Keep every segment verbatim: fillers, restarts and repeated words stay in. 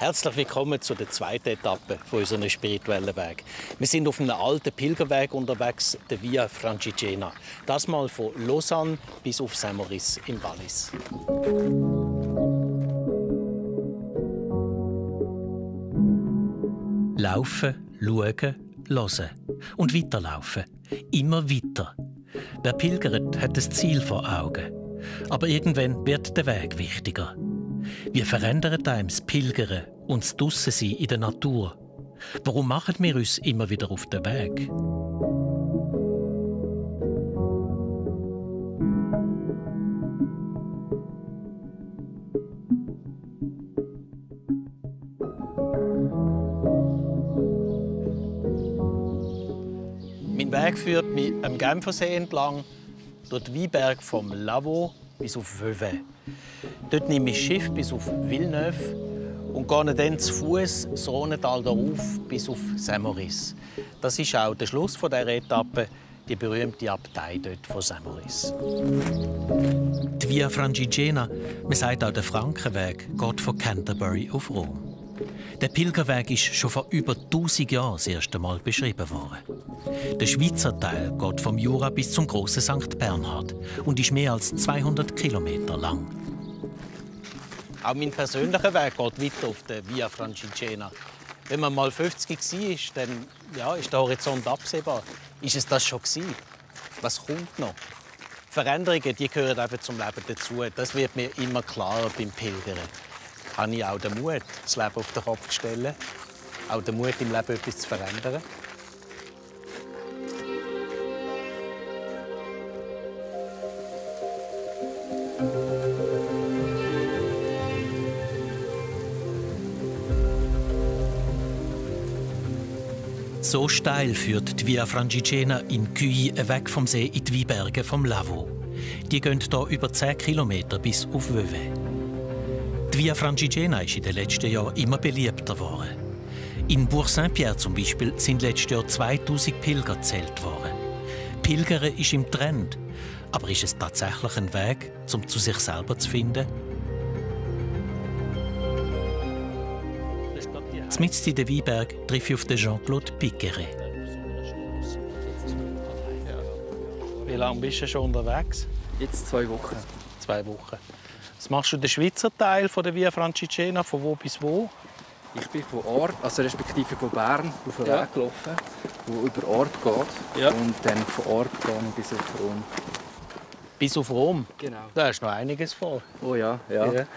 Herzlich willkommen zu der zweiten Etappe von unserem spirituellen Weg. Wir sind auf einem alten Pilgerweg unterwegs, der Via Francigena. Das mal von Lausanne bis auf Saint-Maurice im Wallis. Laufen, schauen, hören und weiterlaufen. Immer weiter. Wer pilgert, hat das Ziel vor Augen. Aber irgendwann wird der Weg wichtiger. Wie verändert einem das Pilgern und das Draussen-Sein in der Natur? Warum machen wir uns immer wieder auf den Weg? Mein Weg führt mich am Genfersee entlang, durch die Weinberge vom Lavaux bis auf Vevey. Dort nehme ich das Schiff bis auf Villeneuve und gehe dann zu Fuß das Rhônetal darauf bis auf Saint-Maurice. Das ist auch der Schluss dieser Etappe, die berühmte Abtei dort von Saint-Maurice. Die Via Francigena, man sagt auch der Frankenweg, geht von Canterbury auf Rom. Der Pilgerweg ist schon vor über tausend Jahren das erste Mal beschrieben worden. Der Schweizer Teil geht vom Jura bis zum grossen Sankt Bernhard und ist mehr als zweihundert Kilometer lang. Auch mein persönlicher Weg geht weiter auf der Via Francigena. Wenn man mal fünfzig war, dann ja, ist der Horizont absehbar. Ist es das schon gewesen? Was kommt noch? Veränderungen, die gehören einfach zum Leben dazu. Das wird mir immer klarer beim Pilgern. Habe ich auch den Mut, das Leben auf den Kopf zu stellen? Auch den Mut, im Leben etwas zu verändern? So steil führt die Via Francigena in Cuyi weg vom See in die Weinberge vom Lavaux. Die gehen hier über zehn Kilometer bis auf Vevey. Die Via Francigena ist in den letzten Jahren immer beliebter geworden. In Bourg-Saint-Pierre zum Beispiel sind letztes Jahr zweitausend Pilger gezählt worden. Pilgern ist im Trend. Aber ist es tatsächlich ein Weg, um zu sich selber zu finden? Mitten in den Weinberg treffe ich auf den Jean-Claude Piqueret. Wie lange bist du schon unterwegs? Jetzt zwei Wochen. Zwei Wochen. Was machst du den Schweizer Teil von der Via Francigena? Von wo bis wo? Ich bin von Ort, also respektive von Bern, auf den Ja. Weg gelaufen, der über Ort geht. Ja. Und dann von Ort gehe ich bis auf Rom. Bis auf Rom? Genau. Da ist noch einiges vor. Oh ja, ja. Ja.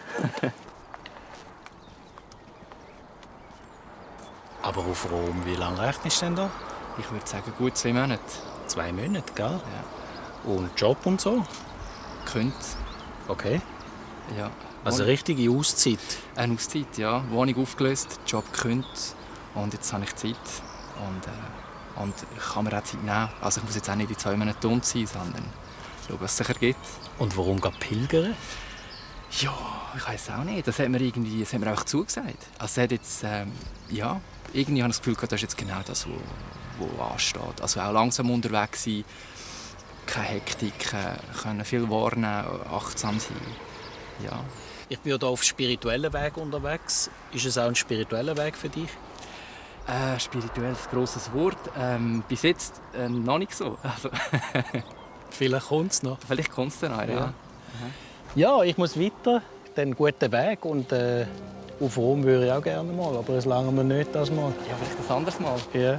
Aber auf Rom, wie lange rechnest du denn da? Ich würde sagen, gut zwei Monate. Zwei Monate, gell? Ja. Und Job und so? Könnte. Okay. Ja. Also eine richtige Auszeit? Eine Auszeit, ja. Wohnung aufgelöst, Job könnte. Und jetzt habe ich Zeit. Und, äh, und ich kann mir auch Zeit nehmen. Also ich muss jetzt auch nicht in zwei Monaten unten sein, sondern schauen, was es sich ergibt. Und warum geht pilgern? Ja, ich weiß auch nicht. Das hat mir irgendwie, das hat mir einfach zugesagt. Also es hat jetzt, ähm, ja, irgendwie habe ich das Gefühl, das ist jetzt genau das, was ansteht. Also auch langsam unterwegs sein, keine Hektik, äh, können viel wahrnehmen, achtsam sein. Ja. Ich bin hier auf spirituellen Weg unterwegs. Ist es auch ein spiritueller Weg für dich? Äh, spirituelles grosses Wort. Ähm, bis jetzt äh, noch nicht so. Also Vielleicht kommt es noch. vielleicht kommt es dann auch, ja. Ja. Ja, ich muss weiter. Dann guten Weg. Und äh, auf Rom würde ich auch gerne mal. Aber es lange mir nicht das Mal. Ja, vielleicht ein anderes Mal. Ja.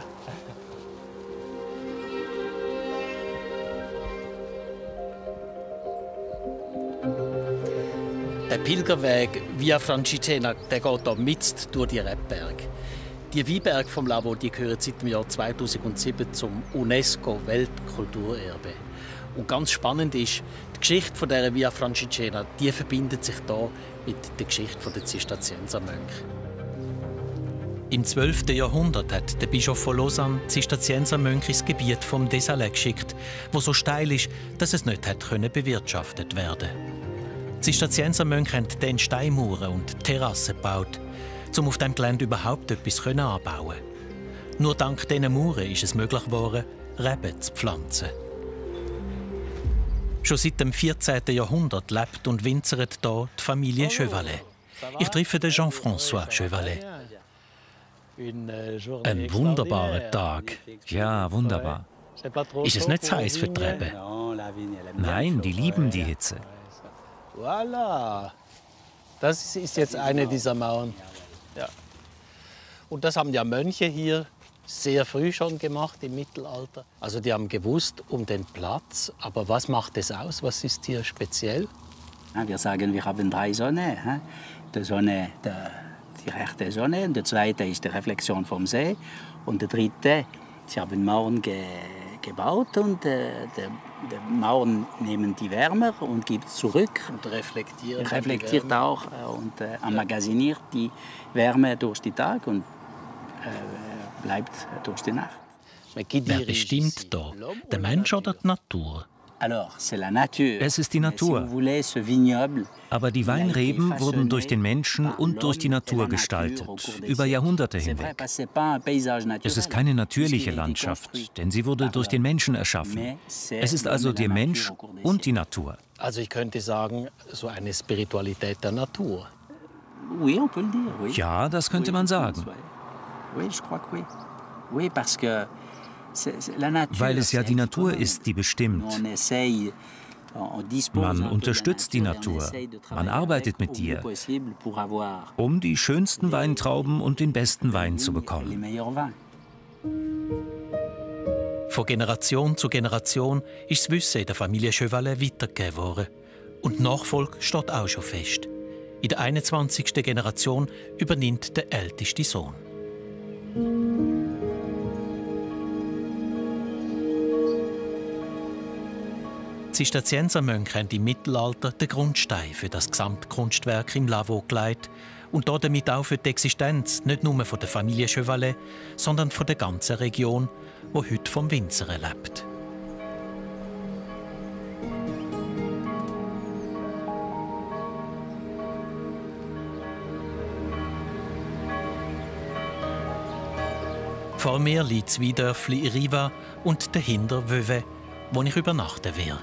Der Pilgerweg Via Francigena, der geht hier mitten durch die Rebberge. Die Weinberge vom Lavaux, die gehören seit dem Jahr zweitausendsieben zum UNESCO-Weltkulturerbe. Und ganz spannend ist, die Geschichte von dieser Via Francigena, die verbindet sich hier mit der Geschichte der Zisterziensermönche. Im zwölften Jahrhundert hat der Bischof von Lausanne Zisterziensermönche ins Gebiet vom Désalais geschickt, wo so steil ist, dass es nicht hat bewirtschaftet werden konnte. Die Zisterziensermönche haben dann Steinmauern und Terrassen gebaut, um auf diesem Gelände überhaupt etwas anbauen. Nur dank diesen Mauern ist es möglich geworden, Reben zu pflanzen. Schon seit dem vierzehnten Jahrhundert lebt und winzert hier die Familie Chevalet. Ich treffe den Jean-François Chevalet. Ein wunderbarer Tag. Ja, wunderbar. Ist es nicht zu heiß für die Reben? Nein, die lieben die Hitze. Voilà. Das ist jetzt eine dieser Mauern. Ja. Und das haben ja Mönche hier sehr früh schon gemacht im Mittelalter. Also die haben gewusst um den Platz. Aber was macht es aus? Was ist hier speziell? Wir sagen, wir haben drei Sonnen. Die Sonne, die rechte Sonne, die zweite ist die Reflexion vom See und die dritte, sie haben Mauern ge gebaut und äh, die, die Mauern nehmen die Wärme und gibt es zurück. Und reflektiert, reflektiert auch äh, und äh, emmagasiniert die Wärme durch den Tag und äh, bleibt durch die Nacht. Wer bestimmt da? Der Mensch oder die Natur? Es ist die Natur. Aber die Weinreben wurden durch den Menschen und durch die Natur gestaltet, über Jahrhunderte hinweg. Es ist keine natürliche Landschaft, denn sie wurde durch den Menschen erschaffen. Es ist also der Mensch und die Natur. Also ich könnte sagen, so eine Spiritualität der Natur. Ja, das könnte man sagen. Weil es ja die Natur ist, die bestimmt. Man unterstützt die Natur, man arbeitet mit ihr, um die schönsten Weintrauben und den besten Wein zu bekommen. Von Generation zu Generation ist das Wissen in der Familie Chevalet weitergegeben worden. Und die Nachfolge steht auch schon fest. In der einundzwanzigsten Generation übernimmt der älteste Sohn. Die Zisterziensermönche haben im Mittelalter den Grundstein für das Gesamtkunstwerk im Lavaux gelegt und damit auch für die Existenz nicht nur von der Familie Chevalet, sondern von der ganzen Region, die heute vom Winzern lebt. Vor mir liegt das Weidörfli Riva und dahinter Vevey, wo ich übernachten werde.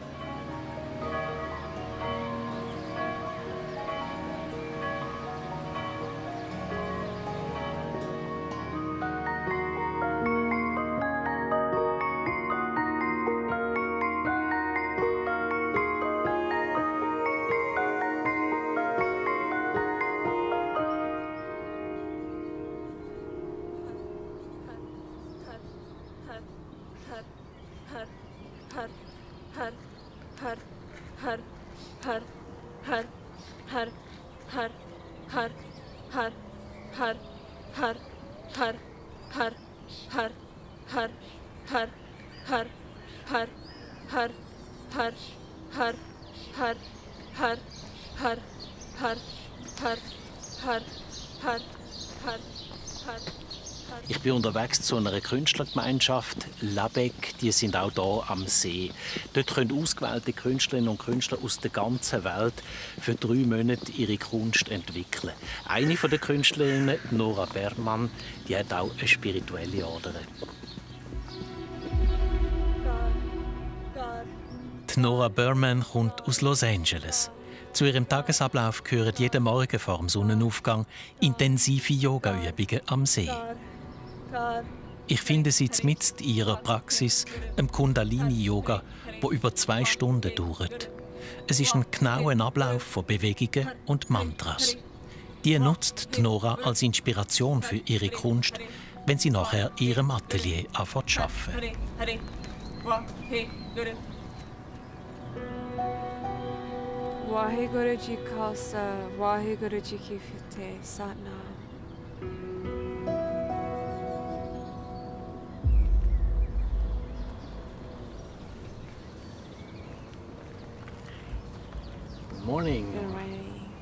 Ich bin unterwegs zu einer Künstlergemeinschaft, Labec, die sind auch hier am See. Dort können ausgewählte Künstlerinnen und Künstler aus der ganzen Welt für drei Monate ihre Kunst entwickeln. Eine der Künstlerinnen, Nora Berman, die hat auch eine spirituelle Ader. Die Nora Berman kommt aus Los Angeles. Zu ihrem Tagesablauf gehören jeden Morgen vor dem Sonnenaufgang intensive Yoga-Übungen am See. Ich finde sie mitten in ihrer Praxis, im Kundalini-Yoga, wo über zwei Stunden dauert. Es ist ein genauer Ablauf von Bewegungen und Mantras. Die nutzt die Nora als Inspiration für ihre Kunst, wenn sie nachher in ihrem Atelier anfängt zu arbeiten. Waheguru Ji Khalsa, Waheguru Ji Ki Fateh, Satnam. Good morning. Good morning.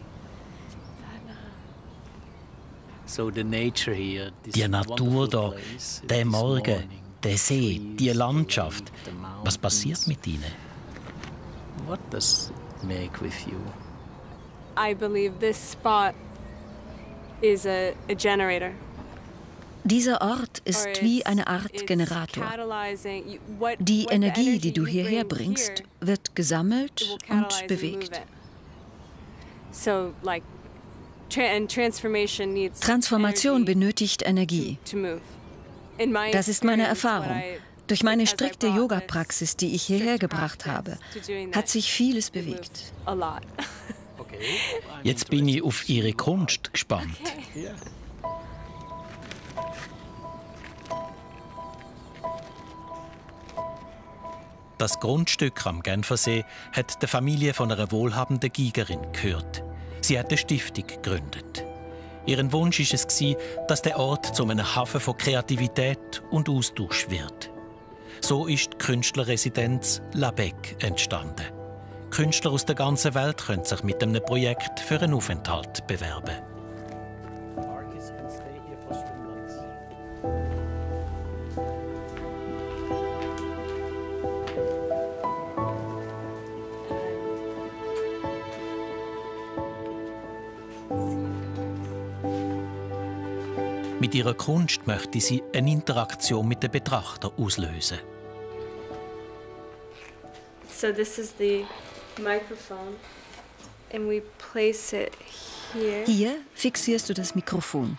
So the nature here, die Natur da, der Morgen, der See, die Landschaft. Was passiert mit ihnen? What does it make with you? I believe this spot is a, a generator. Dieser Ort ist wie eine Art Generator. Die Energie, die du hierher bringst, wird gesammelt und bewegt. Transformation benötigt Energie. Das ist meine Erfahrung. Durch meine strikte Yoga-Praxis, die ich hierher gebracht habe, hat sich vieles bewegt. Jetzt bin ich auf Ihre Kunst gespannt. Das Grundstück am Genfersee hat der Familie von einer wohlhabenden Geigerin gehört. Sie hat eine Stiftung gegründet. Ihren Wunsch war es, dass der Ort zu einem Hafen von Kreativität und Austausch wird. So ist die Künstlerresidenz Labec entstanden. Künstler aus der ganzen Welt können sich mit einem Projekt für einen Aufenthalt bewerben. Mit ihrer Kunst möchte sie eine Interaktion mit den Betrachtern auslösen. So this is the microphone and we place it here. Hier fixierst du das Mikrofon.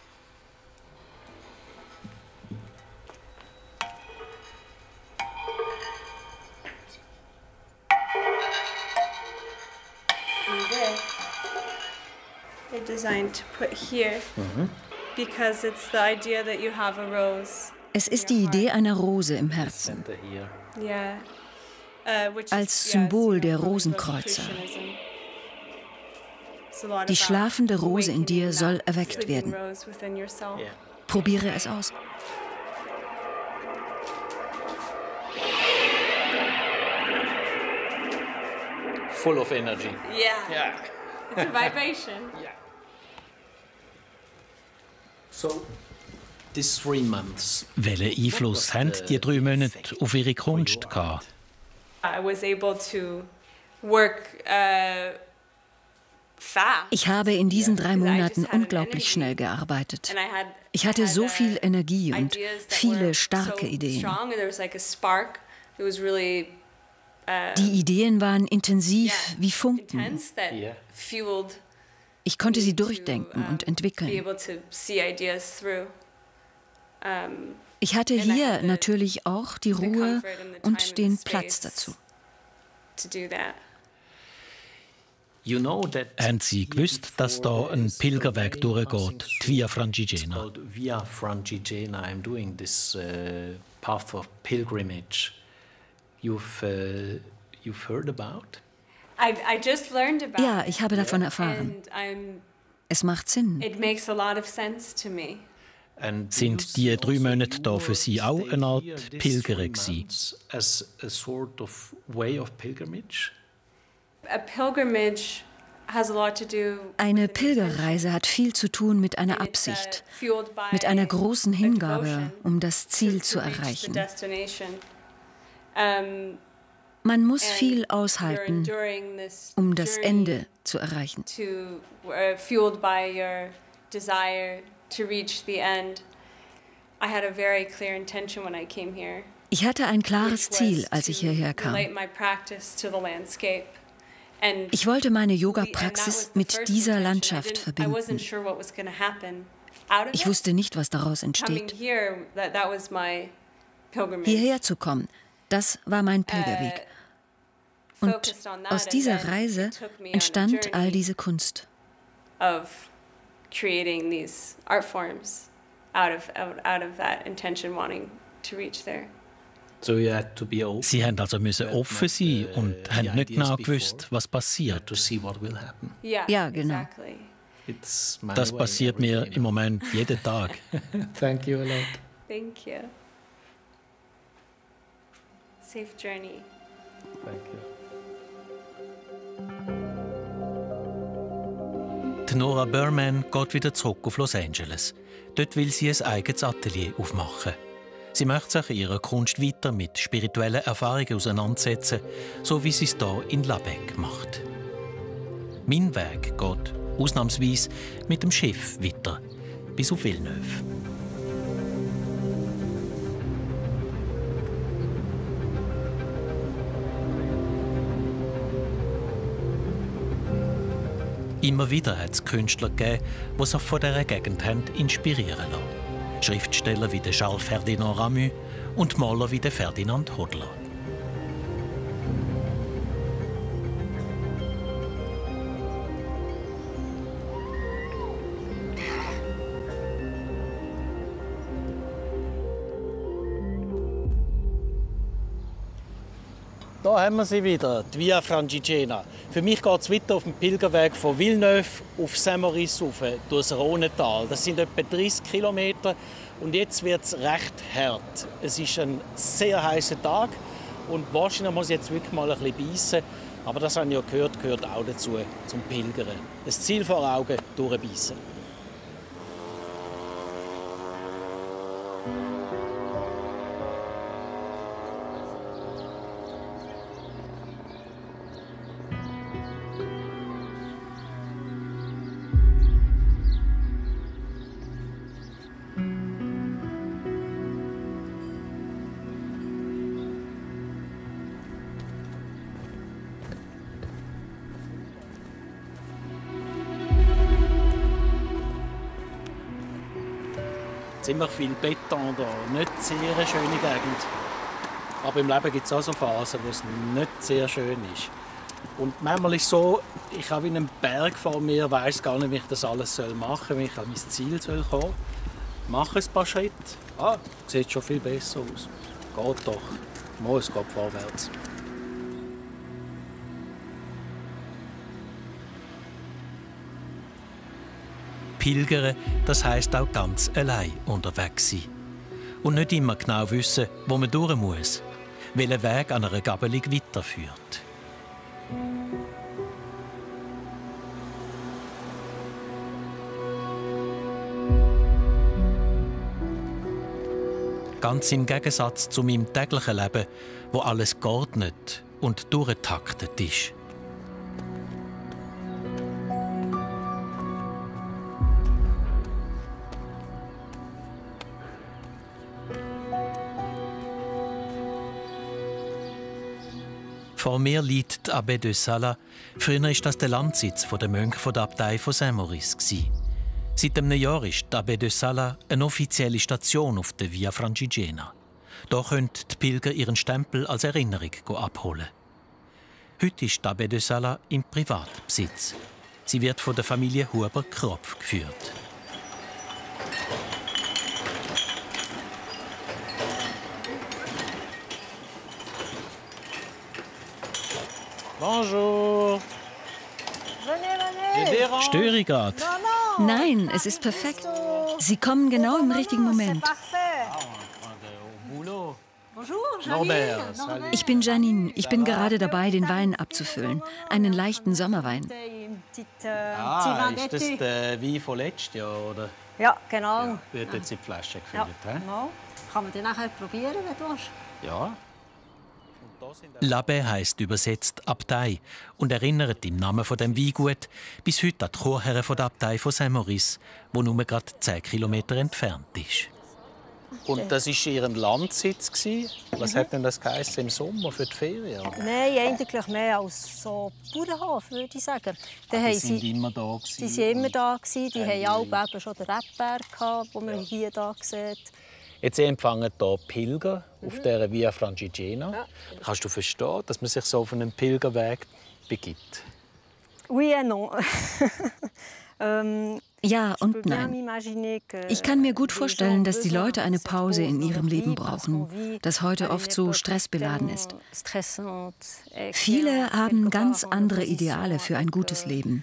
And this they're designed to put here. Mhm. Because it's the idea that you have a rose. Es ist die Idee einer Rose im Herzen. Yeah. Uh, which als is, Symbol yes, der you know, Rosenkreuzer. Die schlafende Rose in dir soll erweckt werden. Probiere es aus. Full of energy. Yeah. Yeah. It's a vibration. Yeah. So, these three months. Welchen Einfluss haben die drei Monate auf Ihre Kunst gehabt? I was able to work uh, fast. Ich habe in diesen drei Monaten unglaublich schnell gearbeitet. Ich hatte so viel Energie und viele starke Ideen. Die Ideen waren intensiv wie Funken. Ich konnte sie durchdenken und entwickeln. Ich hatte hier natürlich auch die Ruhe und den Platz dazu. Haben Sie gewusst, dass da ein Pilgerweg durchgeht, die Via Francigena? Via Francigena, I'm doing this uh, path of pilgrimage. You've uh, you've heard about? I, I just learned about ja, ich habe davon erfahren. Es macht Sinn. It makes a lot of sense to me. Sind die drei Monate da für Sie auch eine Art Pilger gewesen? Eine Pilgerreise hat viel zu tun mit einer Absicht, mit einer großen Hingabe, um das Ziel zu erreichen. Man muss viel aushalten, um das Ende zu erreichen. Ich hatte ein klares Ziel, als ich hierher kam. Ich wollte meine Yoga-Praxis mit dieser Landschaft verbinden. Ich wusste nicht, was daraus entsteht. Hierher zu kommen, das war mein Pilgerweg. Und aus dieser Reise entstand all diese Kunst. Creating these art forms out of out, out of that intention, wanting to reach there. Sie haben also müssen offen sein und haben nicht genau gewusst, was passiert. Ja, genau. Das passiert mir im Moment jeden Tag. Thank you a lot. Thank you. Safe journey. Thank you. Die Nora Burman geht wieder zurück auf Los Angeles. Dort will sie ein eigenes Atelier aufmachen. Sie möchte sich in ihrer Kunst weiter mit spirituellen Erfahrungen auseinandersetzen, so wie sie es hier in Labec macht. Mein Weg geht ausnahmsweise mit dem Schiff weiter, bis auf Villeneuve. Immer wieder hat es Künstler gegeben, die sich von dieser Gegend haben inspirieren lassen. Schriftsteller wie Charles Ferdinand Ramus und Maler wie Ferdinand Hodler. Da haben wir sie wieder, die Via Francigena. Für mich geht es weiter auf dem Pilgerweg von Villeneuve auf Saint-Maurice rauf, durch das Rhonetal. Das sind etwa dreißig Kilometer und jetzt wird es recht hart. Es ist ein sehr heißer Tag und wahrscheinlich muss ich jetzt wirklich mal ein bisschen beißen. Aber das habe ich ja gehört, gehört auch dazu, zum Pilgern. Das Ziel vor Augen, durchbeissen. Ziemlich viel Beton da, nicht sehr eine schöne Gegend. Aber im Leben gibt es auch so Phasen, wo es nicht sehr schön ist. Und manchmal ist es so, ich habe einen Berg vor mir, weiss gar nicht, wie ich das alles machen soll, wie ich an mein Ziel soll kommen. Mache ein paar Schritte. Ah, sieht schon viel besser aus. Geht doch. Mal, es geht vorwärts. Pilgern, das heisst auch ganz allein unterwegs sein. Und nicht immer genau wissen, wo man durch muss, welcher Weg an einer Gabelung weiterführt. Ganz im Gegensatz zu meinem täglichen Leben, wo alles geordnet und durchgetaktet ist. Vor mir liegt die Abbaye de Sala. Früher war das der Landsitz der Mönche der Abtei von Saint-Maurice. Seit einem Jahr ist die Abbaye de Sala eine offizielle Station auf der Via Francigena. Hier können die Pilger ihren Stempel als Erinnerung abholen. Heute ist die Abbaye de Sala im Privatbesitz. Sie wird von der Familie Huber-Kropf geführt. Bonjour. Venez, venez. Störe ich gerade? Nein, es ist perfekt. Sie kommen genau im richtigen Moment. Ich bin Janine. Ich bin gerade dabei, den Wein abzufüllen. Einen leichten Sommerwein. Ah, ist das der Wein von letztes Jahr, oder? Ja, genau. Ja, wird jetzt in die Flasche gefüllt. Ja, genau. Kann man den nachher probieren, wenn du willst? Ja. L'Abbaye heisst übersetzt Abtei und erinnert im Namen von dem Weingut bis heute an die Chorherren von der Abtei von Saint-Maurice, wo nur gerade zehn Kilometer entfernt ist. Und das war Ihr Landsitz? Was mhm. hat denn das geheißen im Sommer für die Ferien? Nein, eigentlich mehr als so Bauernhof, würde ich sagen. Die waren sie, immer da? Gewesen, die waren immer da. Gewesen. Die ähm, hatten auch eben schon den Rebberg, den man ja. hier da sieht. Jetzt empfangen hier Pilger mhm. auf dieser Via Francigena. Ja. Kannst du verstehen, dass man sich so auf einen Pilgerweg begibt? Oui et non. ähm, ja und nein. Ich kann mir gut vorstellen, dass die Leute eine Pause in ihrem Leben brauchen, das heute oft so stressbeladen ist. Viele haben ganz andere Ideale für ein gutes Leben.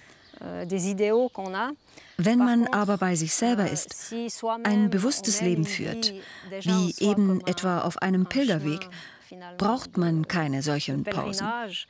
Wenn man aber bei sich selber ist, ein bewusstes Leben führt, wie eben etwa auf einem Pilgerweg, braucht man keine solchen Pausen.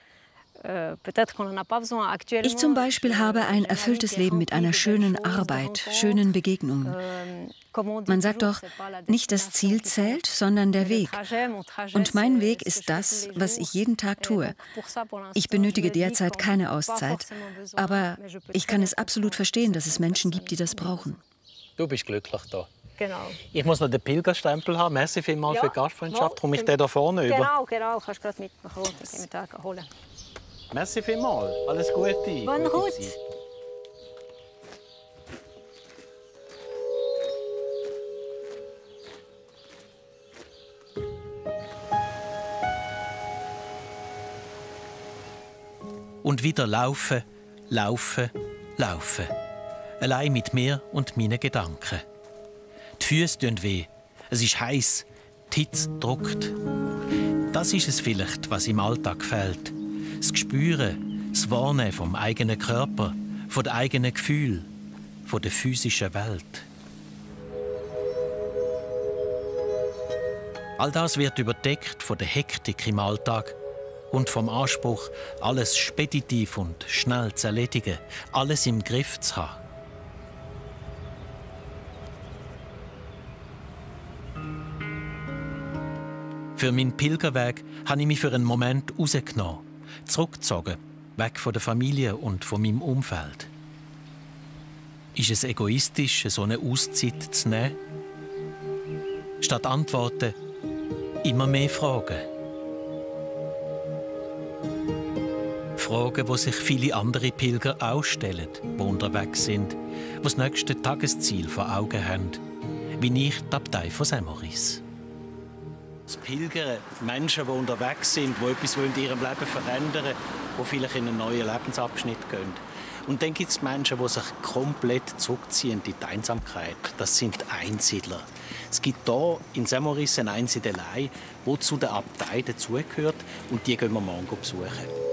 Ich zum Beispiel habe ein erfülltes Leben mit einer schönen Arbeit, schönen Begegnungen. Man sagt doch, nicht das Ziel zählt, sondern der Weg. Und mein Weg ist das, was ich jeden Tag tue. Ich benötige derzeit keine Auszeit, aber ich kann es absolut verstehen, dass es Menschen gibt, die das brauchen. Du bist glücklich da. Genau. Ich muss noch den Pilgerstempel haben. Merci vielmals ja, für die Gastfreundschaft. Komme ich den da vorne genau, über? Genau, genau. Kannst du gerade mitmachen. Dann holen. Merci vielmals. Alles Gute. Bonne route. Und wieder laufen, laufen, laufen. Allein mit mir und meinen Gedanken. Die Füße tun weh, es ist heiß, die Hitze drückt. Das ist es vielleicht, was im Alltag fehlt. Das Spüren, das Wahrnehmen vom eigenen Körper, von den eigenen Gefühlen, von der physischen Welt. All das wird überdeckt von der Hektik im Alltag und vom Anspruch, alles speditiv und schnell zu erledigen, alles im Griff zu haben. Für meinen Pilgerweg habe ich mich für einen Moment rausgenommen, zurückgezogen, weg von der Familie und von meinem Umfeld. Ist es egoistisch, so eine Auszeit zu nehmen? Statt Antworten immer mehr Fragen. Fragen, die sich viele andere Pilger auch stellen, die unterwegs sind, die das nächste Tagesziel vor Augen haben, wie ich die Abtei von Saint-Maurice. Das Pilgern, Menschen, die unterwegs sind, die etwas in ihrem Leben verändern wollen, die vielleicht in einen neuen Lebensabschnitt gehen. Und dann gibt es Menschen, die sich komplett zurückziehen in die Einsamkeit. Das sind Einsiedler. Es gibt hier in Saint-Maurice eine Einsiedelei, die zu der Abtei dazugehört. Und die gehen wir morgen besuchen.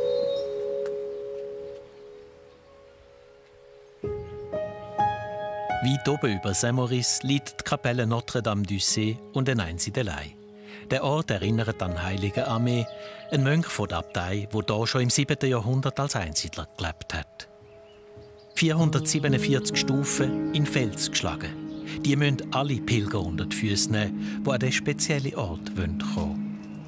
Weit oben über Saint-Maurice liegt die Kapelle Notre-Dame-du-Sée und eine Einsiedelei. Der Ort erinnert an Heilige Armee, ein Mönch von der Abtei, der hier schon im siebten Jahrhundert als Einsiedler gelebt hat. vierhundertsiebenundvierzig Stufen in Fels geschlagen. Die müssen alle Pilger unter die Füße nehmen, die an diesen speziellen Ort kommen wollen.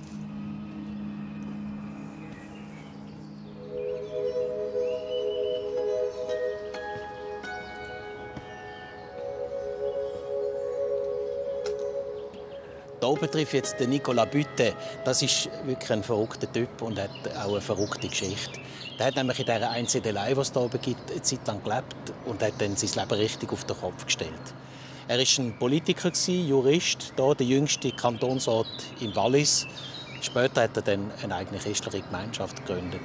Hier oben trifft jetzt den Nicolas Butet. Das ist wirklich ein verrückter Typ und hat auch eine verrückte Geschichte. Der hat nämlich in dieser Einsiedelei, die es hier oben gibt, eine Zeit lang gelebt und hat dann sein Leben richtig auf den Kopf gestellt. Er war ein Politiker, Jurist, hier der jüngste Kantonsort im Wallis. Später hat er dann eine eigene christliche Gemeinschaft gegründet.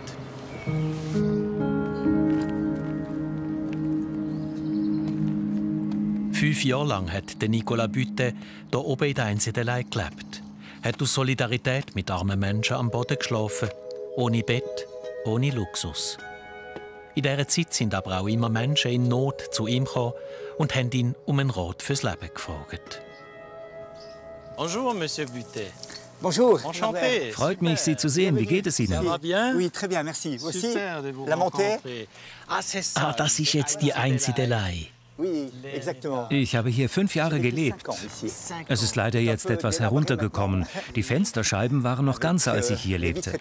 Fünf Jahre lang hat Nicolas Butet hier oben in der Einsiedelei gelebt. Er hat aus Solidarität mit armen Menschen am Boden geschlafen, ohne Bett, ohne Luxus. In dieser Zeit sind aber auch immer Menschen in Not zu ihm gekommen und haben ihn um einen Rat fürs Leben gefragt. Bonjour, Monsieur Butet. Bonjour. Enchanté. Freut mich, Sie zu sehen. Wie geht es Ihnen? Oui, très bien, merci. Aussi, la montée. Ah, das ist jetzt die Einsiedelei. Ich habe hier fünf Jahre gelebt. Es ist leider jetzt etwas heruntergekommen. Die Fensterscheiben waren noch ganz, als ich hier lebte.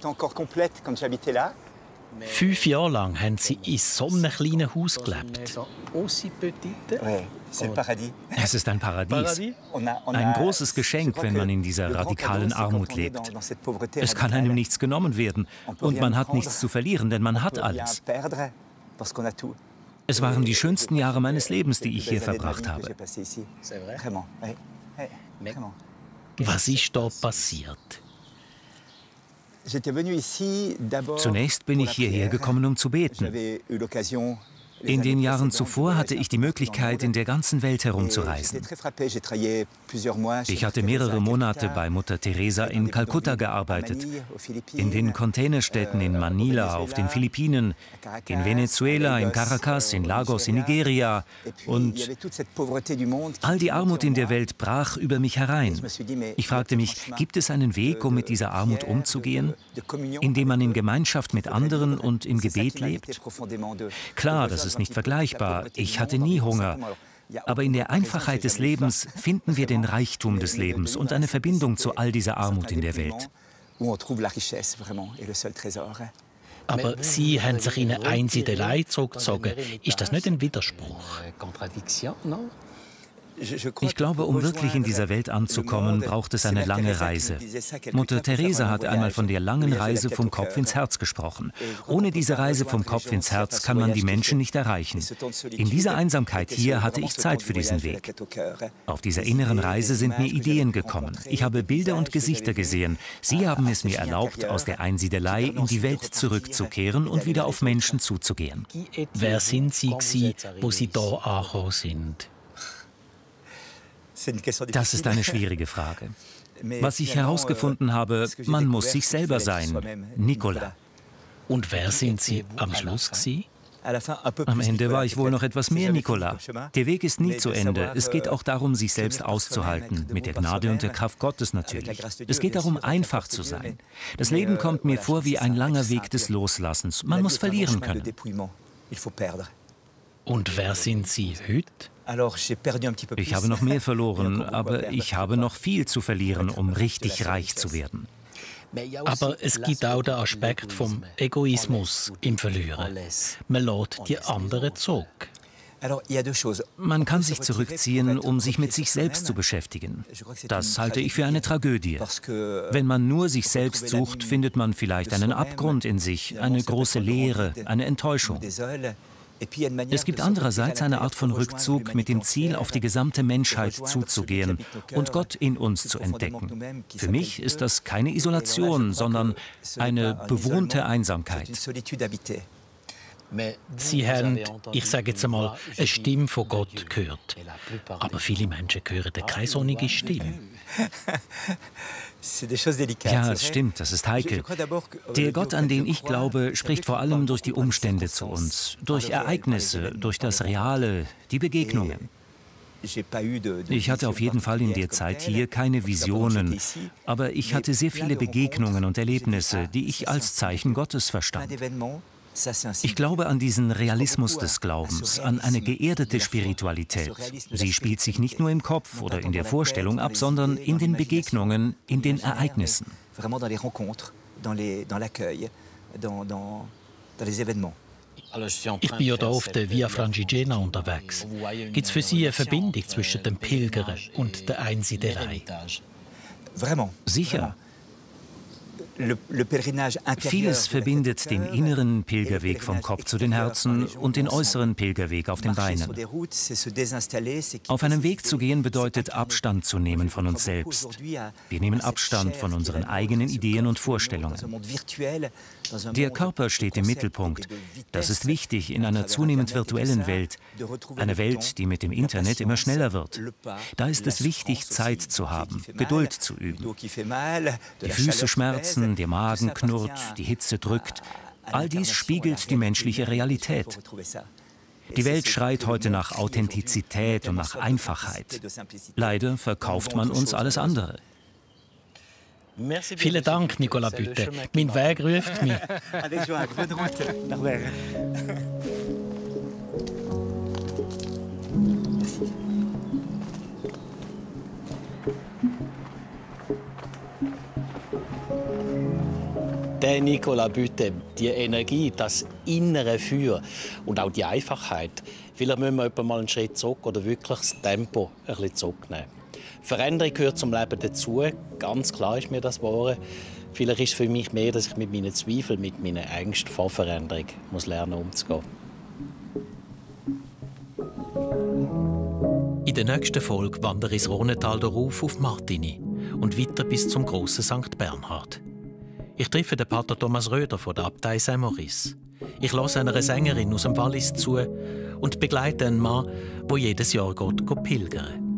Fünf Jahre lang haben sie in so einem kleinen Haus gelebt. Es ist ein Paradies. Ein großes Geschenk, wenn man in dieser radikalen Armut lebt. Es kann einem nichts genommen werden und man hat nichts zu verlieren, denn man hat alles. Es waren die schönsten Jahre meines Lebens, die ich hier verbracht habe. Was ist da passiert? Zunächst bin ich hierher gekommen, um zu beten. In den Jahren zuvor hatte ich die Möglichkeit, in der ganzen Welt herumzureisen. Ich hatte mehrere Monate bei Mutter Teresa in Kalkutta gearbeitet, in den Containerstädten in Manila auf den Philippinen, in Venezuela, in Caracas, in Lagos, in Nigeria. Und all die Armut in der Welt brach über mich herein. Ich fragte mich, gibt es einen Weg, um mit dieser Armut umzugehen, indem man in Gemeinschaft mit anderen und im Gebet lebt? Klar, das ist nicht vergleichbar. Ich hatte nie Hunger. Aber in der Einfachheit des Lebens finden wir den Reichtum des Lebens und eine Verbindung zu all dieser Armut in der Welt. Aber Sie haben sich in eine Einsiedelei zurückgezogen. Ist das nicht ein Widerspruch? Ich glaube, um wirklich in dieser Welt anzukommen, braucht es eine lange Reise. Mutter Teresa hat einmal von der langen Reise vom Kopf ins Herz gesprochen. Ohne diese Reise vom Kopf ins Herz kann man die Menschen nicht erreichen. In dieser Einsamkeit hier hatte ich Zeit für diesen Weg. Auf dieser inneren Reise sind mir Ideen gekommen. Ich habe Bilder und Gesichter gesehen. Sie haben es mir erlaubt, aus der Einsiedelei in die Welt zurückzukehren und wieder auf Menschen zuzugehen. Wer sind Sie gewesen, wo Sie hier angekommen sind? Das ist eine schwierige Frage. Was ich herausgefunden habe, man muss sich selber sein. Nicolas. Und wer sind Sie am Schluss gewesen? Am Ende war ich wohl noch etwas mehr Nicolas. Der Weg ist nie zu Ende. Es geht auch darum, sich selbst auszuhalten. Mit der Gnade und der Kraft Gottes natürlich. Es geht darum, einfach zu sein. Das Leben kommt mir vor wie ein langer Weg des Loslassens. Man muss verlieren können. Und wer sind Sie heute? Ich habe noch mehr verloren, aber ich habe noch viel zu verlieren, um richtig reich zu werden. Aber es gibt auch den Aspekt vom Egoismus im Verlieren. Man lässt die anderen zurück. Man kann sich zurückziehen, um sich mit sich selbst zu beschäftigen. Das halte ich für eine Tragödie. Wenn man nur sich selbst sucht, findet man vielleicht einen Abgrund in sich, eine große Leere, eine Enttäuschung. Es gibt andererseits eine Art von Rückzug mit dem Ziel, auf die gesamte Menschheit zuzugehen und Gott in uns zu entdecken. Für mich ist das keine Isolation, sondern eine bewohnte Einsamkeit. Sie haben, ich sage jetzt einmal, eine Stimme von Gott gehört. Aber viele Menschen hören keine sonnige Stimme. Ja, es stimmt, das ist heikel. Der Gott, an den ich glaube, spricht vor allem durch die Umstände zu uns, durch Ereignisse, durch das Reale, die Begegnungen. Ich hatte auf jeden Fall in der Zeit hier keine Visionen, aber ich hatte sehr viele Begegnungen und Erlebnisse, die ich als Zeichen Gottes verstand. Ich glaube an diesen Realismus des Glaubens, an eine geerdete Spiritualität. Sie spielt sich nicht nur im Kopf oder in der Vorstellung ab, sondern in den Begegnungen, in den Ereignissen. Ich bin ja hier auf der Via Francigena unterwegs. Gibt es für Sie eine Verbindung zwischen dem Pilgern und der Einsiedelei? Sicher. Vieles verbindet den inneren Pilgerweg vom Kopf zu den Herzen und den äußeren Pilgerweg auf den Beinen. Auf einem Weg zu gehen bedeutet, Abstand zu nehmen von uns selbst. Wir nehmen Abstand von unseren eigenen Ideen und Vorstellungen. Der Körper steht im Mittelpunkt. Das ist wichtig in einer zunehmend virtuellen Welt, einer Welt, die mit dem Internet immer schneller wird. Da ist es wichtig, Zeit zu haben, Geduld zu üben. Die Füße schmerzen, der Magen knurrt, die Hitze drückt. All dies spiegelt die menschliche Realität. Die Welt schreit heute nach Authentizität und nach Einfachheit. Leider verkauft man uns alles andere. Vielen Dank, Nicolas Bütte. Mein Weg ruft mich. Der Nicolas Bütte, die Energie, das innere Feuer und auch die Einfachheit. Vielleicht müssen wir etwa mal einen Schritt zurück oder wirklich das Tempo ein bisschen zurücknehmen. Veränderung gehört zum Leben dazu, ganz klar ist mir das wahr. Vielleicht ist es für mich mehr, dass ich mit meinen Zweifeln, mit meinen Ängsten vor Veränderung muss lernen umzugehen. In der nächsten Folge wandere ich das Rhonetal rauf auf Martigny und weiter bis zum grossen Sankt Bernhard. Ich treffe den Pater Thomas Röder von der Abtei Saint-Maurice. Ich lasse einer Sängerin aus dem Wallis zu und begleite einen Mann, der jedes Jahr geht pilgern.